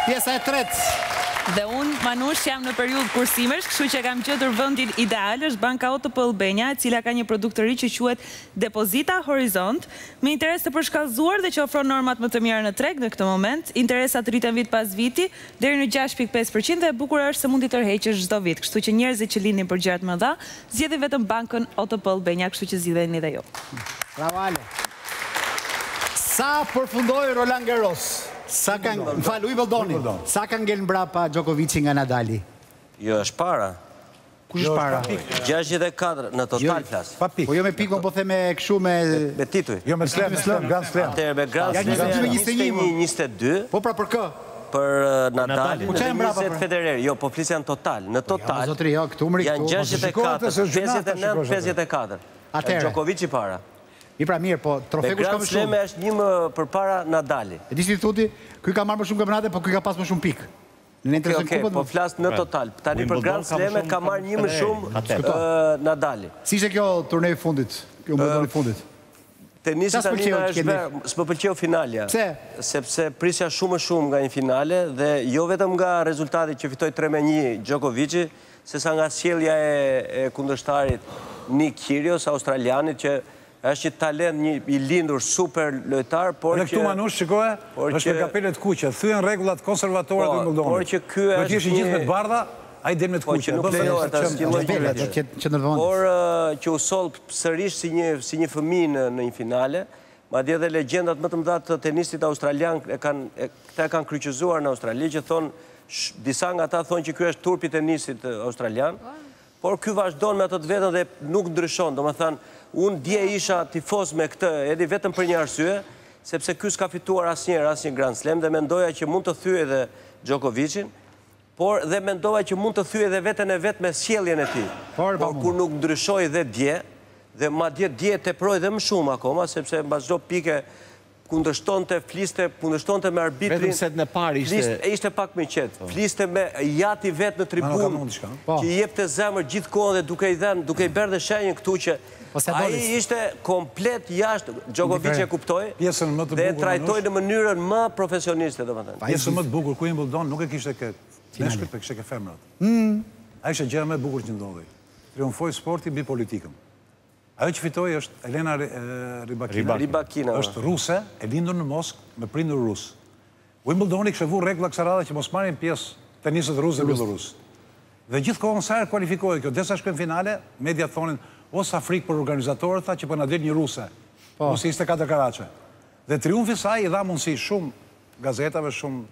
Pjesa e tretë. Dhe unë, Manush, jam në periudhë kursimesh, kështu që kam gjetur vendin ideal, është Banka OTP Albania, e cila ka një produkt të ri që quhet Depozita Horizont, me interes të përshkallëzuar dhe që ofron normat më të mira në treg në këtë moment. Interesat rriten vit pas viti deri në 6.5% dhe e bukur është se mund t'i tërheqësh çdo vit, kështu që njerëzit që lindin për gjërat më dha, zgjedhin vetëm Bankën OTP Albania, kështu që zgjidheni edhe ju. Bravo Ale. Sa përfundoi Roland Garros? Sa kanë, falu i Boldoni, sa kanë ngel mbrapa Djokovic nga Nadali? Jo, është para. Kush është para? 64 në total flas. Pa pikë. Po jo me pikë, po them me kështu me tituj. Jo me slam, Grand Slam. Atëherë me Grand Slam 21-22. Po pra për kë? Për Nadalin dhe 20 Federer. Jo, po flisja në total. Në total janë 64, 59, 54. Djokovic i para. I pra mirë, po trofeu kush ka më shumë? Grand Slam është një më përpara Nadali. E di si thoti, ky ka marrë më shumë kampionate, po ky ka pas më shumë pikë. Në intereson kupën. Po flas në total. Tani për Grand Slam ka marrë një më shumë Nadali. Si ishte kjo turneu i fundit? Kjo Wimbledoni i fundit? Tenisi tani s'më pëlqeu finalja. Pse? Sepse prisja shumë nga një finale dhe jo vetëm nga rezultati që fitoi 3-1 Djokovic, sesa nga sjellja e kundërshtarit Nick Kyrgios, australianit që është një talent, i lindur super lojtar, por që... Në këtu Manush, shikoje, është me kapelet kuqe, thyen rregullat konservatore të Wimbledonit. Por që ky është... Do t'jesh i gjithë me të bardha, ai del me të kuqe. Po që nuk lejohet as që lloj. Por që u soll sërish si një fëmijë në një finale, madje edhe legjendat më të mëdha të tenisit australian këta kanë kryqëzuar në Australi, që thonë disa nga ata thonë që ky është turpi i tenisit australian, por ky vazhdon me ato të vetën dhe nuk ndryshon, domethënë unë dje isha tifoz me këtë, edhe vetëm për një arsye, sepse ky s'ka fituar asnjë Grand Slam dhe mendoja që mund të thyej edhe Djokovicin, por dhe mendova që mund të thyej edhe veten e vet me sjelljen e tij. Por kur nuk ndryshoi dhe dje, dhe madje dje teproi dhe më shumë akoma, sepse mbas çdo pike kundërshtonte, kundërshtonte me arbitrin. Vetëm se në parë ishte pak më qetë. Fliste me jati vet në tribunë, që i jepte zemër gjithkohën dhe duke i bërë dhe shenjën këtu që ai ishte komplet jashtë, Djokovic e kuptoi dhe trajtoi në mënyrën më profesioniste, domethënë. Pjesën më të bukur ku Wimbledon nuk e kishte meshkujt, por kishte femrat. Ai ishte gjëja më e bukur që ndodhi. Triumfoi sporti mbi politikën. Ajo që fitoi është Elena Rybakina. Është ruse, e lindur në Moskë me prindër rus. Wimbledoni kishte vënë rregulla kësaj radhe që mos marrin pjesë tenisët rusë dhe bielorusë. Dhe gjithkohën sa herë kualifikohej kjo, derisa shkojnë finale, media thonin ose frikë për organizatorët, tha që po na del një ruse. Ose 24 karaçe. Dhe triumfi i saj i dha mundësi shumë gazetave,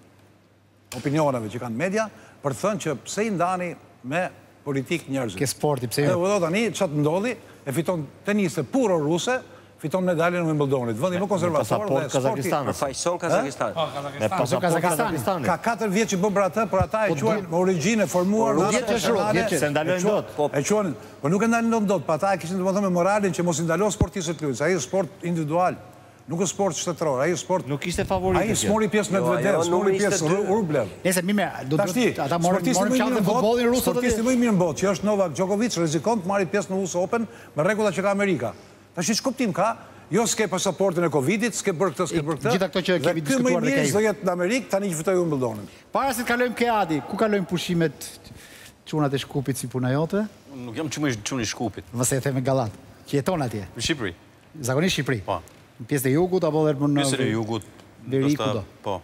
shumë opinioneve që kanë media për të thënë që pse i ndani me politikë njerëzit. Ke sporti, pse jo? Dhe tani çat ndodhi, e fiton teniste puro ruse, fiton medaljen në Wimbledonit. Vendi më konservator dhe sporti përfaqëson Kazakistan. Me pasaportë Kazakistani. Ka 4 vjet që bën për atë, por ata e quajnë me origjinë e formuar në vjet se ndalojnë dot. E quajnë, po nuk e ndalojnë dot, pa ata e kishin domethënë me moralin që mos i ndalon sportistët luajnë. Ai është sport individual. Nuk është sport shtetëror, ai është sport... Nuk ishte favorit. Ai s'mori pjesë me Medvedev, s'mori pjesë Rublev. Nëse mirë, ata morën çantë në futbollin rus. Sportisti më i mirë në botë, që është Novak Djokovic, rrezikon të marrë pjesë në US Open me rregullat që ka Amerika. Tash ç'kuptim ka? Jo s'ke pasaportën e Covidit, s'ke bërë këtë, s'ke bërë këtë. Gjithë ato që kemi diskutuar dhe do jetë në Amerikë, tani që fitoi Wimbledonin. Para se të kalojmë ke Adi, ku kalojmë pushimet çunat e Shkupit si puna jote? Nuk jam çuni i Shkupit. Mos e them me Gallat. Që jeton atje. Në Shqipëri. Zakonisht Shqipëri. Po. Në pjesën e jugut apo edhe në pjesën e jugut. Deri kudo. Po.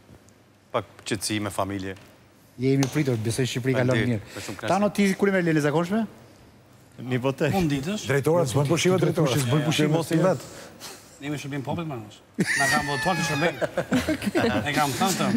Pak qetësi me familje. Jemi pritur, besoj Shqipëri kalon mirë. Tano ti kur më lënë zakonshme? Një botë. Mund ditësh? Drejtorat s'bën pushime drejtorë. S'bën pushime mos i vet. Ne më shërbim popullit Manush. Na kanë votuar të shërbim. Ne kam thënë.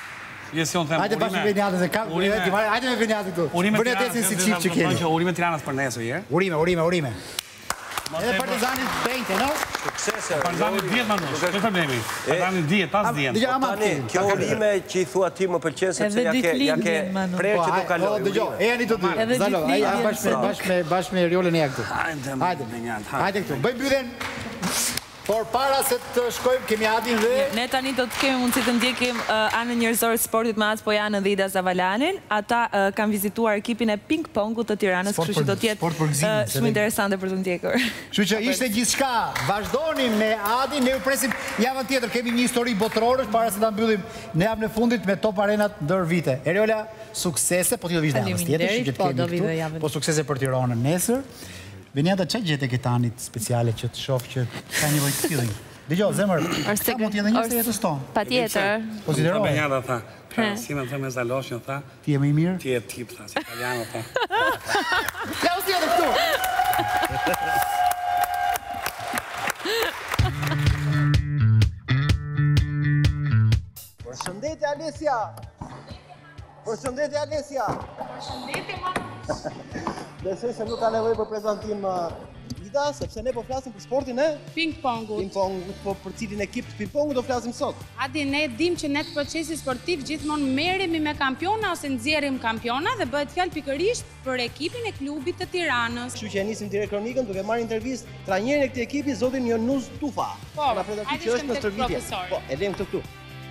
Hajde bashkë me Veniatën se kam. Hajde me Veniatën këtu. Bëni atë si çift që keni. Urime Tiranës për nesër herë. Urime. Edhe Partizani Bente, no? Suksese. Partizani dihet Manush, ç'është problemi? Partizani dihet, pas dihet. Tani, kjo urime që i thua ti më pëlqen sepse ja ke prerë që do kaloj. Dëgjoj, ejani të dy. Zalo, ai bashkë me Riolën e ja këtu. Hajde këtu. Bëj mbylljen. Por para se të shkojmë, kemi Adin dhe... Ne tani do të kemi mundësi të ndjekim anën njerëzore sportit me Atë Pojanën dhe Ida Zavalanin. Ata kanë vizituar ekipin e ping-pongut të Tiranës, kështu që do të jetë shumë interesante për të ndjekur. Kështu që ishte gjithçka. Vazhdoni me Adin, ne ju presim javën tjetër. Kemi një histori botërore para se ta mbyllim në javën e fundit me Top Arenat ndër vite. Eriola, suksese, po ti do vish javën tjetër, po suksese për Tiranën nesër. Benjata, që gjete këtë anit speciale që të shofë që ka një vojtë feeling? Dijo, zemër, ka mund t'jedhe njështë e jetës tonë? Pa tjetër. Konsideroj. Benjata tha, si me të me Zaloshin, tha. Ti e më i mirë? Ti e tip, tha, si italiano, tha. Ja, usi edhe këtu! Përshëndetje, Alesia! Përshëndetje, Alesia! Përshëndetje, Manush! Besoj se nuk ka nevojë për prezantim Ida, sepse ne po flasim për sportin e ping-pongut. Ping-pongut, po për cilin ekip të ping-pongut do flasim sot. Adi, ne dim që ne të procesi sportiv gjithmonë merremi me kampiona ose nxjerrim kampiona dhe bëhet fjalë pikërisht për ekipin e klubit të Tiranës. Kështu që e nisim direkt kronikën duke marrë intervistë trajnerin e këtij ekipi, zotin Jonuz Tufa. Po, na prezantoj që është në stërvitje. Po, e lejmë këtu.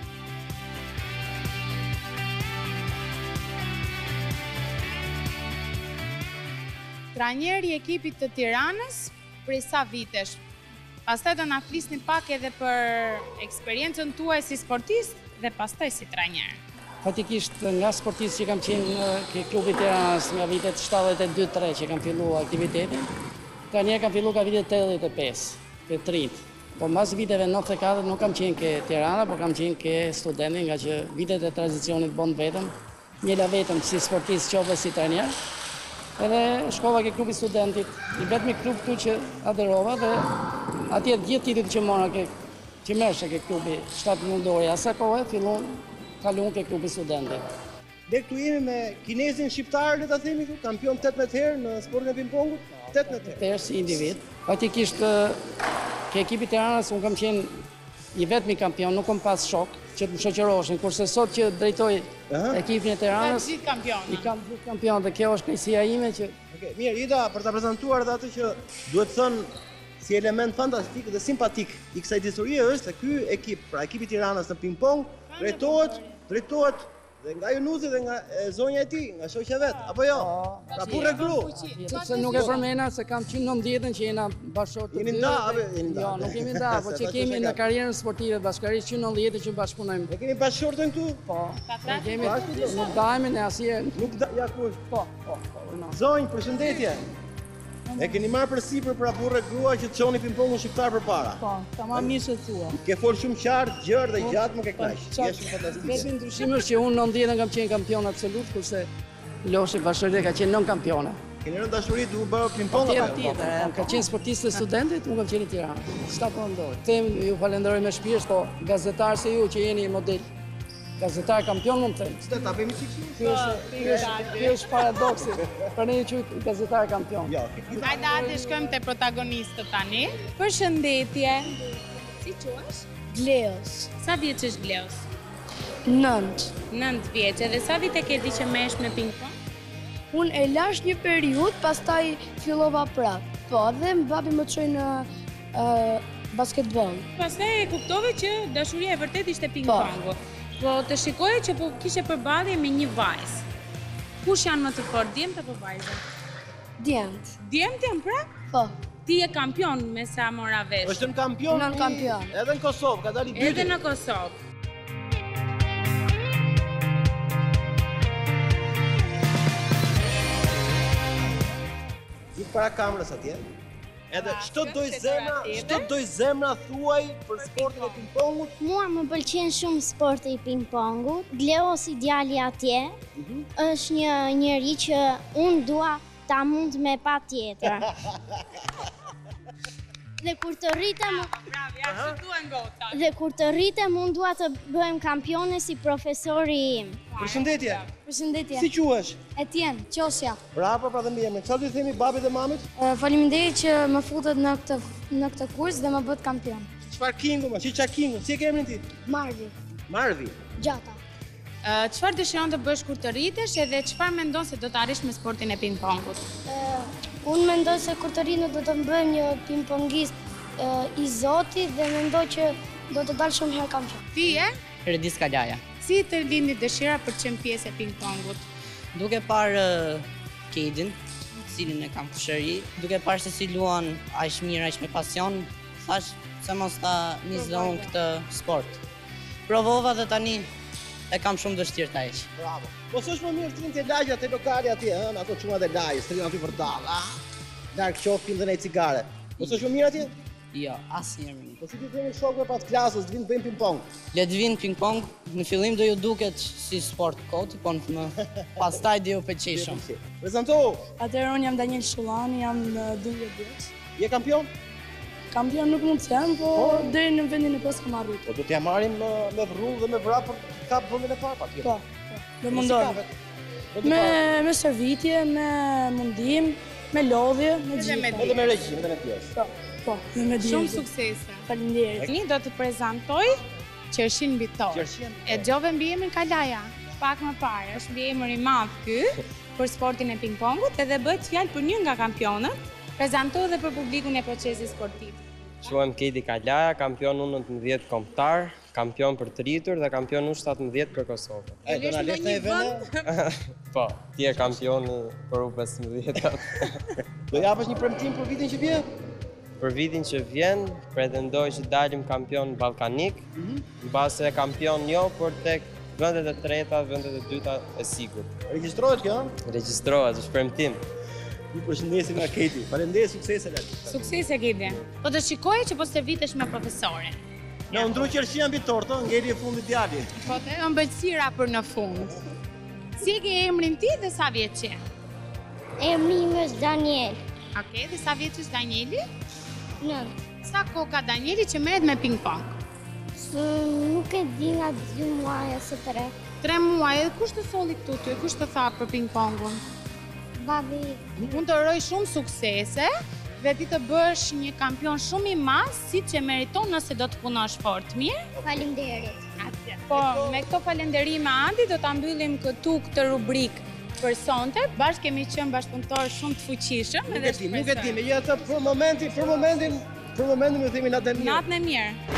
Trajneri i ekipit të Tiranës prej sa vitesh. Pastaj do na flisni pak edhe për eksperiencën tuaj si sportist dhe pastaj si trajner. Fatikisht nga sportist që kam qenë ke klubi Tiranës nga vitet 72-3 që kam fillu aktivitetin, trajner kam fillu ka vitet 85, ke 30. Po mas viteve 94 nuk kam qenë ke Tirana, po kam qenë ke studenti nga që vitet e tranzicionit bon vetëm, njëla vetëm si sportist qove si trajner. Edhe shkova ke klubi studentit, i vetmi klub këtu që aderova dhe atje gjithë titullit që mora që mershe ke klubi 7 mundori, asa kohë kalun ke klubi studentit. Dhe këtu jemi me kinezin shqiptar, le ta themi këtu, kampion 18 herë në sportin e ping-pongut, 18 herë. Si individ. Faktikisht ke ekipi Tiranës unë kam qenë i vetmi kampion, nuk kam pas shok që të më shoqëroshin, kurse sot që drejtoj ekipin e Tiranës, i kam gjithë kampion dhe kjo është kënaqësia ime që... Mirë, Ida, për ta prezantuar edhe atë që duhet thënë si element fantastik dhe simpatik i kësaj historie është se ky ekip, pra ekipi i Tiranës në ping-pong, drejtohet dhe nga Jonuzi dhe nga zonja e tij, nga shoqja vet, apo jo? Pra burrë gru. Sepse nuk e përmena se kam qenë në 90-ën që jena bashkëtor të dy. Jemi nda, jo, nuk jemi nda, po që kemi në karrierën sportive bashkërisht që në 90-ën që bashkëpunojmë. E kemi bashkëtorën këtu? Po. Nuk dajmë ne asnjëherë. Nuk ja kush. Po. Zonjë, përshëndetje. E keni marrë për sipër pra burrë grua që të çoni ping-pongun shqiptar përpara. Po, tamam mirë se thua. Ke folë shumë qartë, gjerë dhe gjatë, më ke kënaq. Je shumë fantastike. Vetëm ndryshimi është që unë në 90-ën kam qenë kampion absolut, kurse Loshi Bashkëria ka qenë nën kampione. Keni rënë dashuri të u bërë ping-pong apo? Ka qenë sportist e studentit, unë kam qenë i Tiranës. S'ta po ndoj. Them ju falenderoj me shpirt, po gazetar se ju që jeni model. Gazetar kampion mund të them. S'ta ta bëjmë çik. Ky është paradoksi. Për ne që gazetar kampion. Jo. Hajde atë shkojmë te protagonistët tani. Përshëndetje. Si quhesh? Gleos. Sa vjeç është Gleos? 9. 9 vjeç. Edhe sa vite ke ti që merresh me ping-pong? Unë e lash një periudhë, pastaj fillova prapë. Po, dhe babi më çoi në basketbol. Pastaj e kuptove që dashuria e vërtet ishte ping-pongu. Po të shikoje që po kishe përballje me një vajzë. Kush janë më të fortë, djemt apo vajzat? Djemt. Djemt janë pra? Po. Ti je kampion me sa mora vesh. Është në kampion? Në kampion. Edhe në Kosovë, ka dalë i dytë. Edhe në Kosovë. I para kamerës atje. Edhe çdo doj zemra thuaj për sportin e ping-pongut. Mua më pëlqen shumë sporti i ping-pongut. Gleos i djali atje është një njeri që unë dua ta mund me patjetër. Dhe kur të rritem, Dhe kur të rritem, unë dua të bëhem kampione si profesori im. Përshëndetje. Përshëndetje. Si quhesh? Etjen, Qosja. Bravo, pra dhe mirë. Çfarë do të themi babit dhe mamit? Faleminderit që më futet në këtë kurs dhe më bët kampion. Çfarë kingu më? Çiça kingu. Si e ke emrin ti? Marvi. Marvi. Gjata. Çfarë dëshiron të bësh kur të rritesh edhe çfarë mendon se do të arrish me sportin e ping-pongut? Unë mendoj se kur të rritem do të bëhem një ping-pongist i Zotit dhe mendoj që do të dalë shumë herë kampion. Ti e? Redis Kalaja. Si të lindi dëshira për qenë pjesë e ping-pongut? Duke parë Kedin, cilin e kam kushëri, duke parë se si luan aq mirë, aq me pasion, thash se mos ta nisë unë këtë sport. Provova dhe tani e kam shumë dështirë ta heq. Bravo. Po s'është më mirë të lagja te lokali atje, ato çumat e lajës, të aty për dall, larg qofin dhe ne cigare. Po s'është më mirë atje? Jo, asnjëherë më. Po si ti themi shokëve pas klasës, të vinë të bëjnë ping-pong? Le të vinë ping-pong, në fillim do ju duket si sport kot, po në pastaj do ju pëlqej shumë. Prezanto! Atëherë unë jam Daniel Shullani, jam 12 vjeç. Je kampion? Kampion nuk mund të jem, po deri në vendin e pesë kam arritur. Po do t'ja marrim me vrrull dhe me vrap për kap vendin e parë patjetër. Po, do mundohem. Me servitje, me mundim, me lodhje, me gjithë. Edhe me regjim, edhe me pjesë. Po, me djegje. Shumë suksese. Faleminderit. Tani do të prezantoj Qershin Bitor. E dëgjove mbi emrin Kalaja. Pak më parë, është mbi emër i madh ky për sportin e ping-pongut, edhe bëhet fjalë për një nga kampionët. Prezantoj dhe për publikun e procesit sportiv. Quhem Kedi Kalaja, kampion U19 kombëtar, kampion për të rritur dhe kampion U17 për Kosovë. Do na lesh në vend? Po, ti je kampioni për U15. Do japësh një premtim për vitin që vjen? Për vitin që vjen, pretendoj që dalim kampion ballkanik, mbase kampion jo, por tek vendet e treta, vendet e dyta e sigurt. Regjistrohet kjo? Regjistrohet, është premtim. Ju përshëndesim nga Keti. Faleminderit, suksese Lali. Suksese Keti. Po të shikoje që po stërvitesh me profesorin. Në ndru Qershian Bitor, ngeli e fundit djali. Po të ëmbëlsira për në fund. Si ke emrin ti dhe sa vjeç je? Emri im është Daniel. Okej, dhe sa vjeç është Danieli? 9. Sa kohë ka Danieli që merret me ping-pong? Nuk e di nga 2 muaj ose 3. 3 muaj, edhe kush të solli këtu ty? Kush të tha për ping-pongun? Babi. Unë të uroj shumë suksese dhe ti të bësh një kampion shumë i madh, siç e meriton nëse do të punosh fort mirë. Faleminderit. Po, me këto falënderime Andi do ta mbyllim këtu këtë rubrikë për sonte. Bashkë kemi qenë bashkëpunëtor shumë të fuqishëm. Nuk e di, megjithatë për momentin më themi natë e mirë. Natën e mirë.